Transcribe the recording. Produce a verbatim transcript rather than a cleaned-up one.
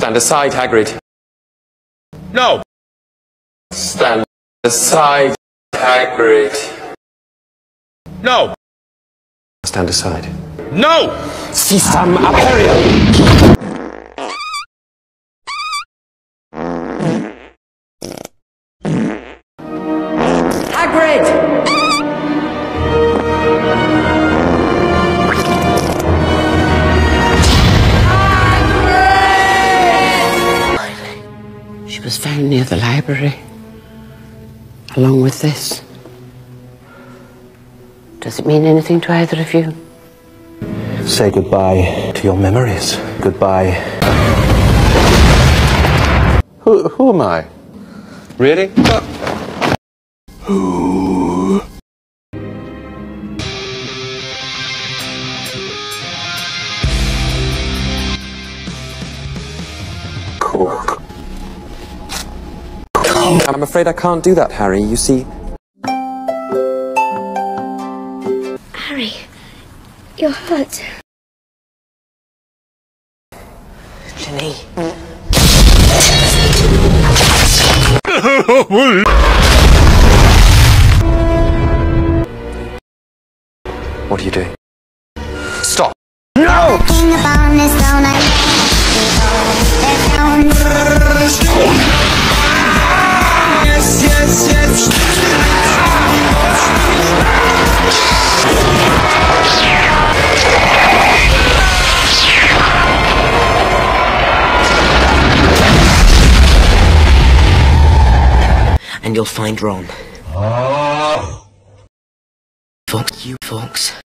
Stand aside, Hagrid. No! Stand aside, Hagrid. No! Stand aside. No! Sisam Aperio! Hagrid! She was found near the library, along with this. Does it mean anything to either of you? Say goodbye to your memories. Goodbye. Who, who am I? Really? Who? Cook. I'm afraid I can't do that, Harry. You see... Harry, you're hurt. Ginny. What are you doing? Stop! No! Yes, yes, yes! And you'll find Ron. Oh. Fox, you fox.